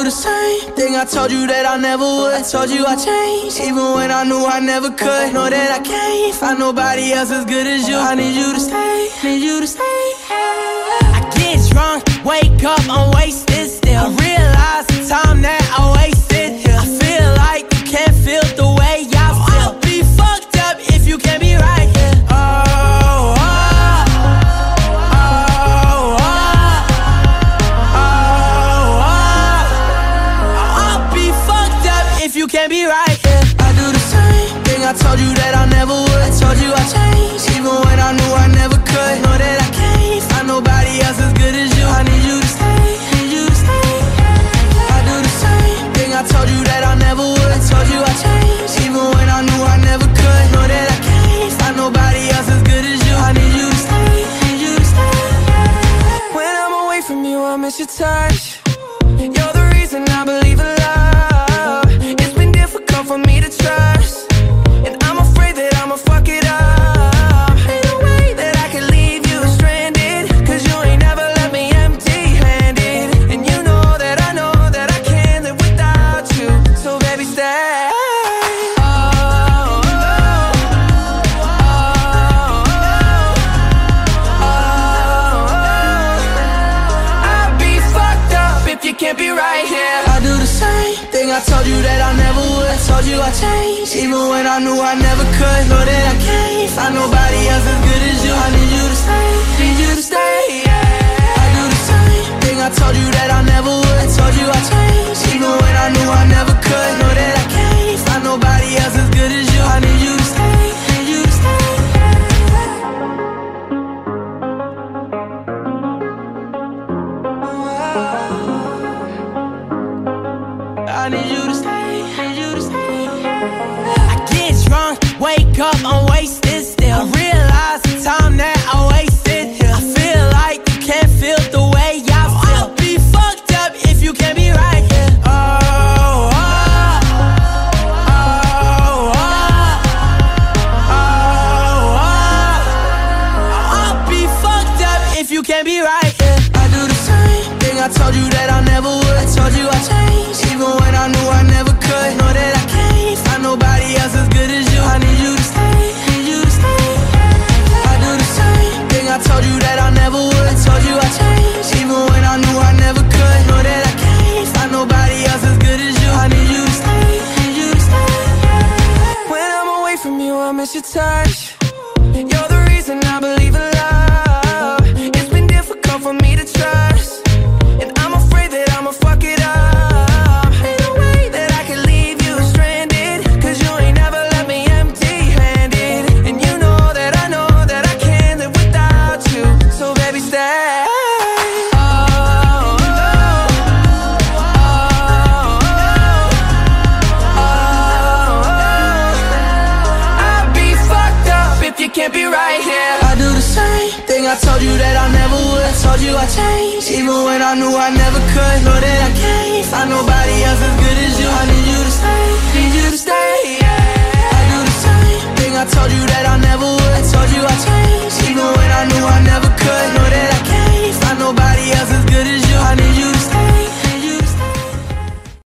the same thing I told you that I never would. I told you I changed, even when I knew I never could. Know that I can't find nobody else as good as you. I need you to stay, need you to stay. I get drunk, wake up, I'm wasted still. I realize the time that I wasted here. I feel like you can't feel the way I feel. I'll be fucked up if you can't be right here. You can't be right, yeah. I do the same thing I told you that I never would. I told you I changed, even when I knew I never could. Know that I can't find nobody else as good as you. I need you to stay, need you to stay. I do the same thing I told you that I never would. I told you I changed, even when I knew I never could. Know that I can't find nobody else as good as you. I need you to stay, need you to stay. When I'm away from you, I miss your touch. You're the reason I believe in love. For me to trust, and I'm afraid that I'ma fuck it up. Ain't no way that I can leave you stranded, cause you ain't never left me empty-handed. And you know that I can't live without you. So baby, stay. I'd be fucked up if you can't be right here. I do the same thing I told you that I never would. I told you I changed, even when I knew I never could. Know that I can't find nobody else as good as you. I need you to stay, need you to stay, yeah. I do the same thing I told you that I never would. I told you I changed, even when I knew I never could. Know that I can't find nobody else as good as you. I need you to stay, need you to stay. I need you to stay, need you to stay. I get drunk, wake up, I'm wasted still. I realize the time that I wasted here. I feel like you can't feel the way I feel. I'll be fucked up if you can't be right here. I'll be fucked up if you can't be right here. I do the same thing I told you that I never would. I told you I changed, even when I knew I never could. Know that I can't find nobody else as good as you. I need you to stay, need you to stay. I do the same thing I told you that I never would. I told you I changed, even when I knew I never could. Know that I can't find nobody else as good as you. I need you to stay, need you to stay. When I'm away from you, I miss your touch. You're the reason I believe in love. It's been difficult for me to trust, and I'm afraid that I'ma fuck it up. Ain't no way that I can leave you stranded, cause you ain't never left me empty-handed. And you know that I can't live without you. So baby, stay. I'd be fucked up if you can't be right here. I do the same thing I told you that I never would. I told you I changed, even when I knew I never could. Know that I can't find nobody else as good